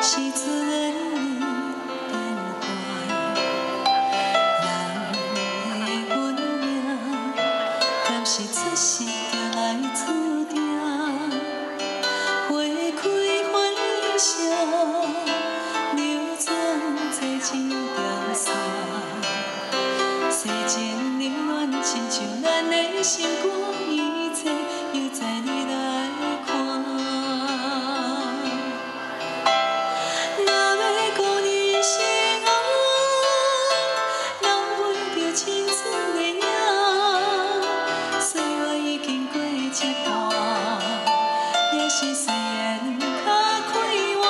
时阵变坏，人的运命，敢是出世就来注定。花开欢笑，流转做一条线。世间冷暖，亲像咱的心肝，一切犹在你来看。 是虽然较快活，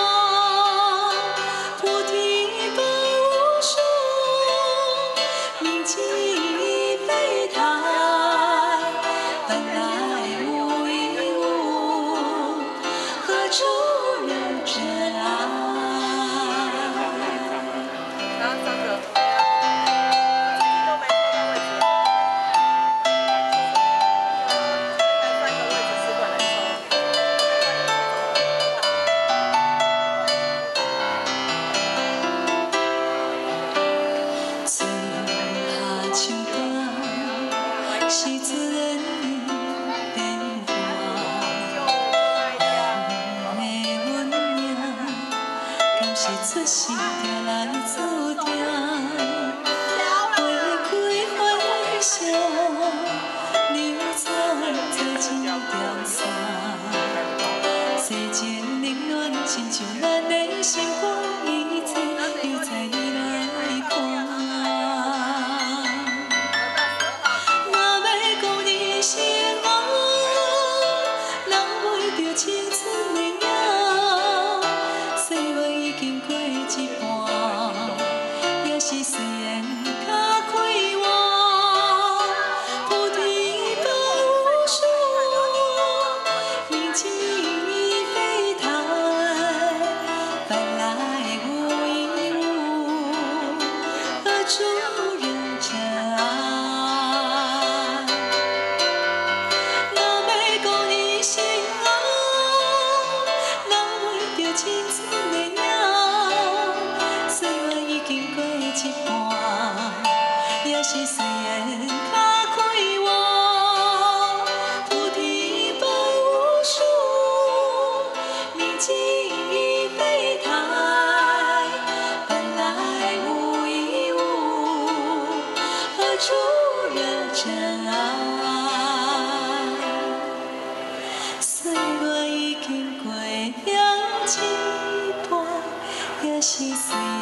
菩提不无树，明镜非台，本来无一物，何处惹真爱？ 时阵变化，人的运命，敢是出世就来注定。花开欢笑，流转做一条线。世间冷暖，亲像咱的心肝，一切犹在你来看。 青春的影，岁月已经过一半，也是虽然较快活，菩提不无树，明镜非台，本来无一物，何处惹真爱？若要讲你心爱。 青春的影，岁月已经过一半，也是虽然较快活，菩提不无树，明镜非台，本来无一物，何处惹真爱？岁月已经过了。 一半，也是随。